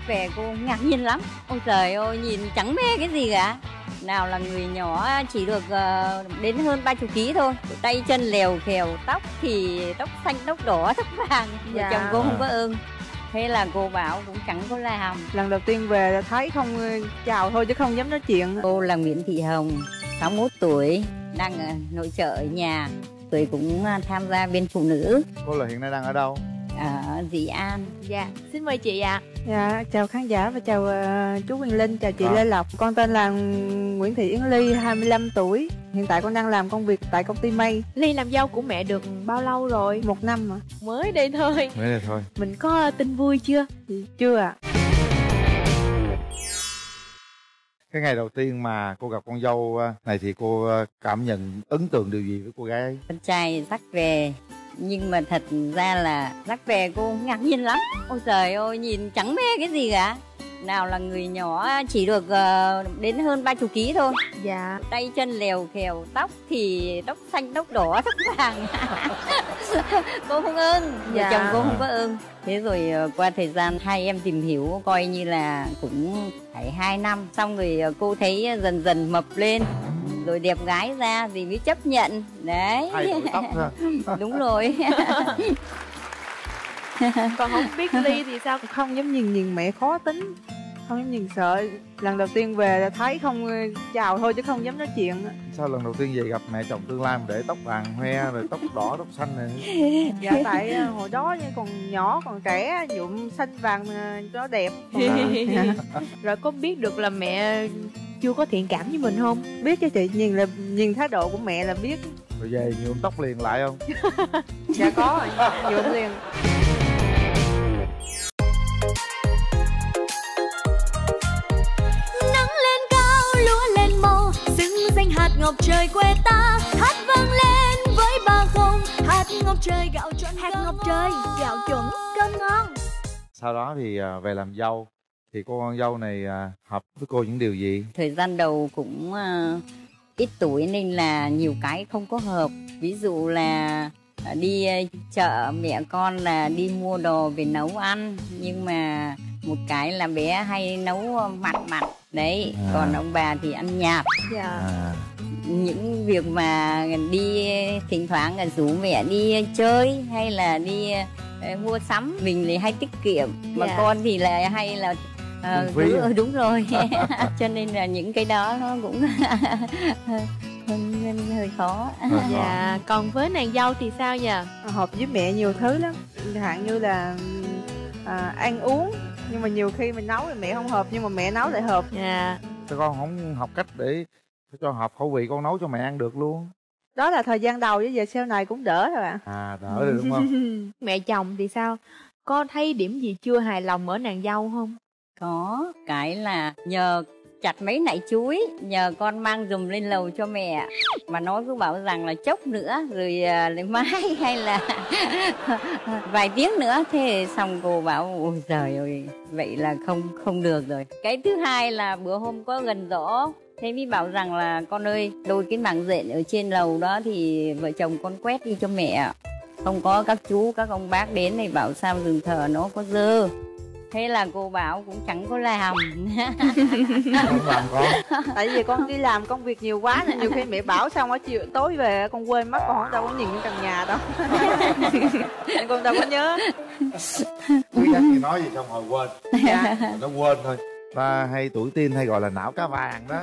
về cô ngạc nhiên lắm. Ôi trời ơi, nhìn chẳng mê cái gì cả. Nào là người nhỏ chỉ được đến hơn 30 kg thôi. Tay chân lèo khèo, tóc thì tóc xanh, tóc đỏ, tóc vàng. Vợ chồng cô không có ưng. Thế là cô bảo cũng chẳng có làm. Lần đầu tiên về là thấy không, chào thôi chứ không dám nói chuyện. Cô là Nguyễn Thị Hồng, 61 tuổi, đang ở nội trợ ở nhà. Tôi cũng tham gia bên phụ nữ. Cô là hiện nay đang ở đâu? Ở Dĩ An. Dạ, xin mời chị ạ. Dạ, chào khán giả và chào chú Quyền Linh, chào chị Lê Lộc. Con tên là Nguyễn Thị Yến Ly, 25 tuổi. Hiện tại con đang làm công việc tại công ty May. Ly làm dâu của mẹ được bao lâu rồi? 1 năm mà. Mới đây thôi. Mới đây thôi. Mình có tin vui chưa? Chưa ạ. Cái ngày đầu tiên mà cô gặp con dâu này thì cô cảm nhận ấn tượng điều gì với cô gái ấy? Con trai dắt về, nhưng mà thật ra là dắt về cô ngạc nhiên lắm. Ôi trời ơi, nhìn chẳng mê cái gì cả. Nào là người nhỏ chỉ được đến hơn 30 kg thôi. Dạ. Tay chân lèo khèo, tóc thì tóc xanh, tóc đỏ, tóc vàng. Cô không ưng. Vợ chồng cô không có ưng. Thế rồi qua thời gian hai em tìm hiểu coi như là cũng phải 2 năm. Xong rồi cô thấy dần dần mập lên, rồi đẹp gái ra thì mới chấp nhận. Đấy. Thay đổi tóc ha. Đúng rồi. Còn không biết Ly thì sao? Không dám nhìn mẹ khó tính. Không dám nhìn, sợ. Lần đầu tiên về là thấy không, chào thôi chứ không dám nói chuyện. Sao lần đầu tiên về gặp mẹ chồng tương lai mà để tóc vàng hoe rồi tóc đỏ tóc xanh này? Dạ tại hồi đó còn nhỏ còn trẻ, nhuộm xanh vàng cho đẹp. Rồi có biết được là mẹ chưa có thiện cảm với mình không? Biết chứ chị, nhìn thái độ của mẹ là biết. Rồi về nhuộm tóc liền lại không? Dạ có rồi, nhuộm liền. Nắng lên cao, lúa lên màu, xứng danh hạt ngọc trời quê ta. Hát vang lên với ba không, hạt ngọc trời gạo chuẩn, hạt ngọc trời gạo chuẩn cơm ngon. Sau đó thì về làm dâu. Thì cô con dâu này hợp với cô những điều gì? Thời gian đầu cũng ít tuổi nên là nhiều cái không có hợp. Ví dụ là đi chợ mẹ con là đi mua đồ về nấu ăn. Nhưng mà một cái là bé hay nấu mặn đấy. Còn ông bà thì ăn nhạt. Dạ. Những việc mà đi thỉnh thoảng là rủ mẹ đi chơi hay là đi mua sắm, mình thì hay tiết kiệm. Mà con thì là hay là đúng rồi. Cho nên là những cái đó nó cũng hơi khó. Dạ. Còn với nàng dâu thì sao nhỉ? Hợp với mẹ nhiều thứ lắm. Hạn như là ăn uống. Nhưng mà nhiều khi mình nấu thì mẹ không hợp, nhưng mà mẹ nấu lại hợp. Dạ. Sao con không học cách để cho hợp khẩu vị, con nấu cho mẹ ăn được luôn? Đó là thời gian đầu, chứ giờ sau này cũng đỡ rồi ạ. Đỡ rồi đúng không? Mẹ chồng thì sao? Có thấy điểm gì chưa hài lòng ở nàng dâu không? Có, cái là nhờ chặt mấy nải chuối, nhờ con mang giùm lên lầu cho mẹ. Mà nó cứ bảo rằng là chốc nữa rồi lấy mai hay là vài tiếng nữa. Thế xong cô bảo ôi giời ơi, vậy là không được rồi. Cái thứ hai là bữa hôm có gần giỗ, thế mới bảo rằng là con ơi, đôi cái mảng rện ở trên lầu đó thì vợ chồng con quét đi cho mẹ. Không có các chú các ông bác đến thì bảo sao rừng thờ nó có dơ. Thế là cô bảo cũng chẳng có làm. Không làm con. Tại vì con đi làm công việc nhiều quá nên nhiều khi mẹ bảo xong ở chiều tối về con quên mất, con đâu có nhìn cái căn nhà đâu. Nên con đâu có nhớ. Quý khách thì nói gì xong hồi quên. Nó quên thôi. Ta hay tuổi teen hay gọi là não cá vàng đó.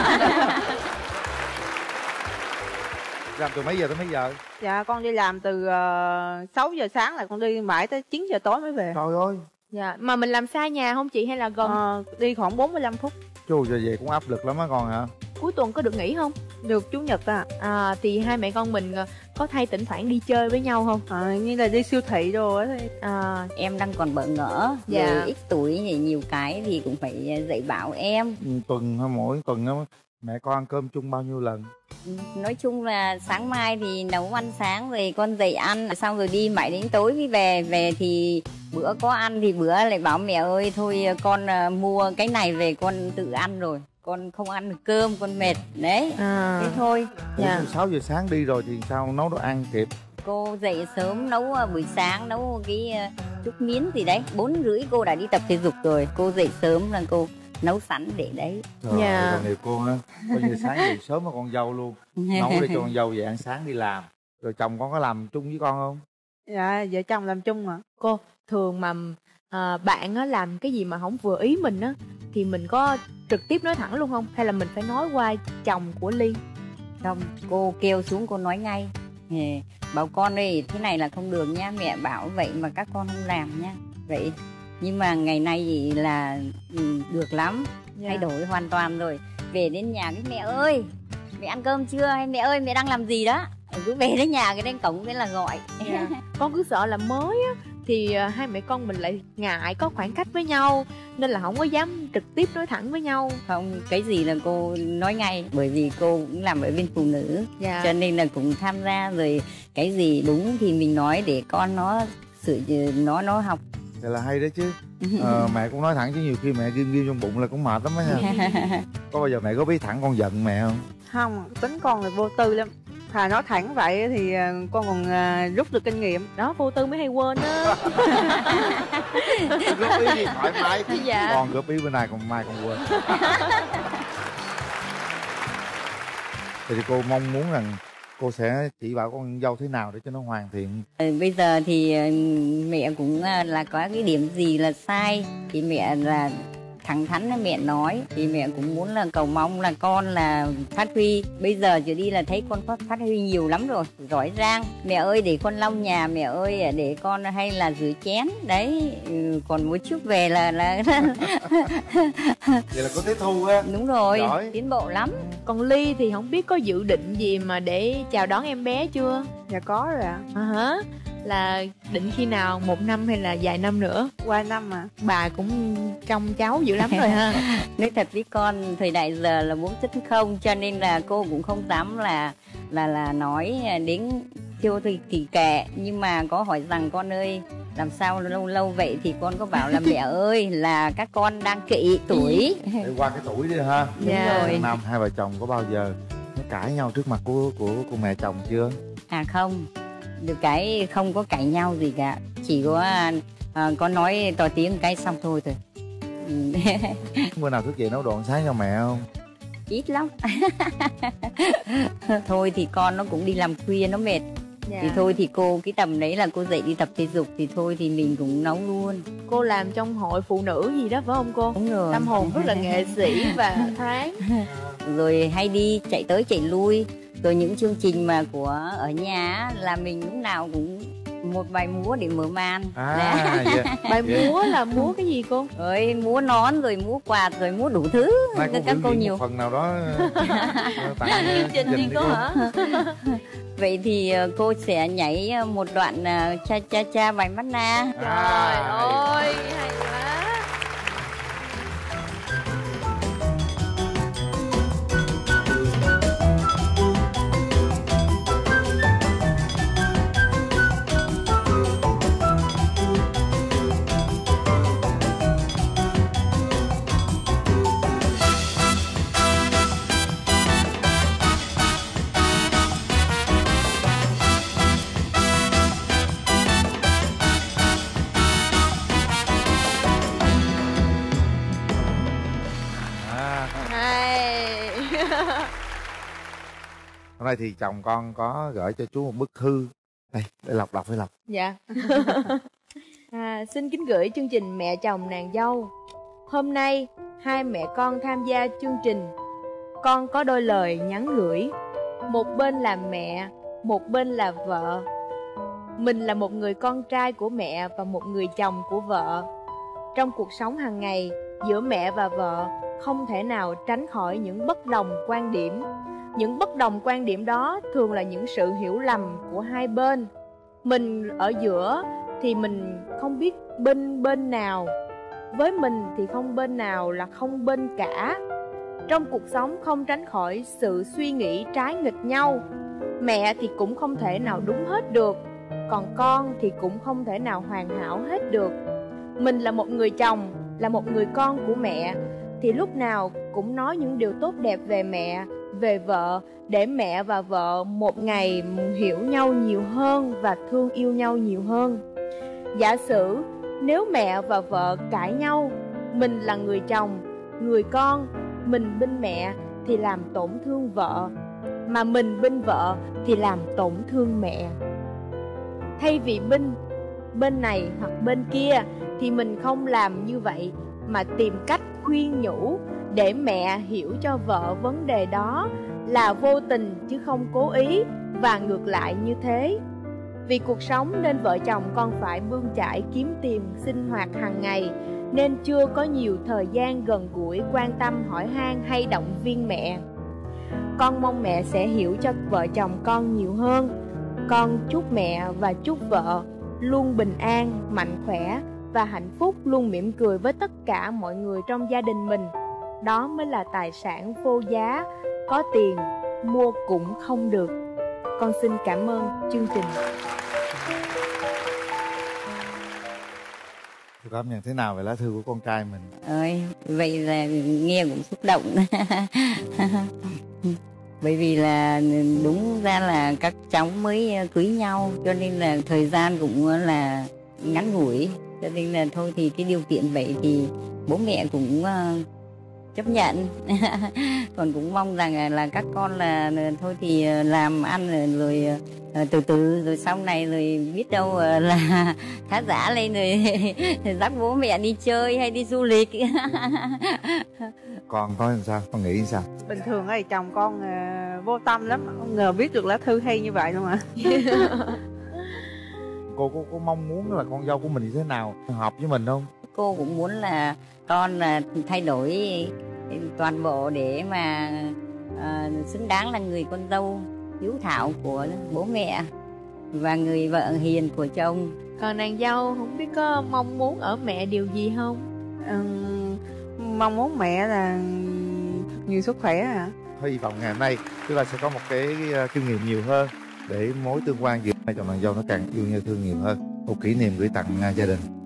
Làm từ mấy giờ tới mấy giờ? Dạ con đi làm từ 6 giờ sáng là con đi mãi tới 9 giờ tối mới về. Trời ơi. Dạ. Mà mình làm xa nhà không chị hay là gần? Đi khoảng 45 phút. Chú giờ về cũng áp lực lắm á con hả? Cuối tuần có được nghỉ không? Được chủ nhật à. Thì hai mẹ con mình có hay thỉnh thoảng đi chơi với nhau không? Như là đi siêu thị đồ á. Em đang còn bỡ ngỡ. Dạ. Rồi ít tuổi thì nhiều cái thì cũng phải dạy bảo em. Tuần hay mỗi tuần đó, mẹ con ăn cơm chung bao nhiêu lần? Nói chung là sáng mai thì nấu ăn sáng rồi con dậy ăn, xong rồi đi mãi đến tối mới về. Về thì bữa có ăn thì bữa lại bảo mẹ ơi thôi con mua cái này về con tự ăn rồi, con không ăn được cơm, con mệt đấy. Thế thôi. Dạ. 6 giờ sáng đi rồi thì sao nấu đồ ăn kịp? Cô dậy sớm nấu buổi sáng, nấu cái chút miến gì đấy. 4:30 cô đã đi tập thể dục rồi. Cô dậy sớm là cô nấu sẵn để đấy. Dạ. Còn cô á, coi như sáng dậy sớm mà con dâu luôn. Nấu để cho con dâu về ăn sáng đi làm. Rồi chồng con có làm chung với con không? Dạ, vợ chồng làm chung mà. Cô, thường mà bạn á làm cái gì mà không vừa ý mình á thì mình có trực tiếp nói thẳng luôn không? Hay là mình phải nói qua chồng của Ly? Không, cô kêu xuống cô nói ngay. Bảo con đây thế này là không được nha, mẹ bảo vậy mà các con không làm nha. Vậy nhưng mà ngày nay thì là được lắm, thay đổi hoàn toàn rồi. Về đến nhà cái mẹ ơi, mẹ ăn cơm chưa? Hay mẹ ơi mẹ đang làm gì đó? Cứ về đến nhà cái đến cổng cái là gọi. Con cứ sợ là mới á thì hai mẹ con mình lại ngại có khoảng cách với nhau nên là không có dám trực tiếp nói thẳng với nhau. Không, cái gì là cô nói ngay, bởi vì cô cũng làm ở bên phụ nữ, cho nên là cũng tham gia rồi. Cái gì đúng thì mình nói để con nó học. Vậy là hay đấy chứ. Mẹ cũng nói thẳng chứ nhiều khi mẹ ghim trong bụng là cũng mệt lắm á nha. Có bao giờ mẹ có biết thẳng con giận mẹ không? Không, tính con là vô tư lắm. Thà nói thẳng vậy thì con còn rút được kinh nghiệm. Đó, vô tư mới hay quên á. Góp ý thì thoải mái. Dạ. Con góp ý bữa nay còn mai còn quên. Thì cô mong muốn rằng cô sẽ chỉ bảo con dâu thế nào để cho nó hoàn thiện. Bây giờ thì mẹ cũng là có cái điểm gì là sai thì mẹ là thẳng thắn là mẹ nói. Thì mẹ cũng muốn là cầu mong là con là phát huy. Bây giờ trở đi là thấy con phát huy nhiều lắm rồi, giỏi giang. Mẹ ơi để con lau nhà, mẹ ơi để con hay là rửa chén đấy. Còn một chút về là Vậy là có tiếp thu á. Đúng rồi, giỏi. Tiến bộ lắm. Còn Ly thì không biết có dự định gì mà để chào đón em bé chưa? Dạ có rồi ạ. Hả? Là định khi nào, 1 năm hay là vài năm nữa? Qua năm mà. Bà cũng trông cháu dữ lắm rồi ha. Nói thật với con, thời đại giờ là 4.0 cho nên là cô cũng không dám là nói đến chưa thì kỳ kệ. Nhưng mà có hỏi rằng con ơi, làm sao lâu vậy thì con có bảo là mẹ ơi là các con đang kỵ tuổi. Để qua cái tuổi đi ha. Đúng rồi. Năm hai vợ chồng có bao giờ nó cãi nhau trước mặt của mẹ chồng chưa? À không, được cái không có cãi nhau gì cả, chỉ có nói to tiếng cái xong thôi. Bữa nào thức dậy nấu đồ ăn sáng cho mẹ không? Ít lắm. Thôi thì con nó cũng đi làm khuya nó mệt. Thì thôi thì cô cái tầm đấy là cô dậy đi tập thể dục thì thôi thì mình cũng nấu luôn. Cô làm trong hội phụ nữ gì đó phải không cô? Đúng rồi. Tâm hồn rất là nghệ sĩ và thoáng. Rồi hay đi chạy tới chạy lui. Rồi những chương trình mà của ở nhà là mình lúc nào cũng một bài múa để mở màn. Bài múa là múa cái gì cô? Rồi múa nón, rồi múa quạt, rồi múa đủ thứ. Các cô nhiều phần nào đó tặng chương trình đi cô hả? Vậy thì cô sẽ nhảy một đoạn cha cha cha bài mắt na. Trời ơi, hay quá. Hôm nay thì chồng con có gửi cho chú một bức thư. Đây, để Lộc đọc với Lộc. Dạ. Xin kính gửi chương trình Mẹ chồng nàng dâu. Hôm nay hai mẹ con tham gia chương trình. Con có đôi lời nhắn gửi. Một bên là mẹ, một bên là vợ. Mình là một người con trai của mẹ và một người chồng của vợ. Trong cuộc sống hàng ngày, giữa mẹ và vợ không thể nào tránh khỏi những bất đồng quan điểm. Những bất đồng quan điểm đó thường là những sự hiểu lầm của hai bên. Mình ở giữa thì mình không biết bên nào. Với mình thì không bên nào là không bên cả. Trong cuộc sống không tránh khỏi sự suy nghĩ trái nghịch nhau. Mẹ thì cũng không thể nào đúng hết được, còn con thì cũng không thể nào hoàn hảo hết được. Mình là một người chồng, là một người con của mẹ, thì lúc nào cũng nói những điều tốt đẹp về mẹ, về vợ, để mẹ và vợ một ngày hiểu nhau nhiều hơn và thương yêu nhau nhiều hơn. Giả sử Nếu mẹ và vợ cãi nhau, mình là người chồng, người con, mình binh mẹ thì làm tổn thương vợ, mà mình binh vợ thì làm tổn thương mẹ. Thay vì binh bên này hoặc bên kia thì mình không làm như vậy, mà tìm cách khuyên nhủ để mẹ hiểu cho vợ vấn đề đó là vô tình chứ không cố ý, và ngược lại như thế. Vì cuộc sống nên vợ chồng con phải bươn chải kiếm tìm sinh hoạt hàng ngày, nên chưa có nhiều thời gian gần gũi quan tâm hỏi han hay động viên mẹ. Con mong mẹ sẽ hiểu cho vợ chồng con nhiều hơn. Con chúc mẹ và chúc vợ luôn bình an, mạnh khỏe và hạnh phúc, luôn mỉm cười với tất cả mọi người trong gia đình mình. Đó mới là tài sản vô giá, có tiền mua cũng không được. Con xin cảm ơn chương trình. Cô cảm nhận thế nào về lá thư của con trai mình? Ơi, vậy là nghe cũng xúc động. Bởi vì là đúng ra là các cháu mới cưới nhau, cho nên là thời gian cũng là ngắn ngủi, cho nên là thôi thì cái điều kiện vậy thì bố mẹ cũng chấp nhận. Còn cũng mong rằng là các con là thôi thì làm ăn rồi từ từ rồi sau này rồi biết đâu là khá giả lên rồi dắt bố mẹ đi chơi hay đi du lịch. Con có làm sao? Con nghĩ sao? Bình thường ấy chồng con vô tâm lắm, không ngờ viết được lá thư hay như vậy luôn ạ. Cô có mong muốn là con dâu của mình như thế nào, hợp với mình không? Cô cũng muốn là con là thay đổi toàn bộ để mà xứng đáng là người con dâu hiếu thảo của bố mẹ và người vợ hiền của chồng. Còn nàng dâu không biết có mong muốn ở mẹ điều gì không? Mong muốn mẹ là nhiều sức khỏe ạ. Hy vọng ngày hôm nay chúng ta sẽ có một cái kinh nghiệm nhiều hơn để mối tương quan giữa hai chồng nàng dâu nó càng yêu nhau thương nhiều hơn. Một kỷ niệm gửi tặng gia đình.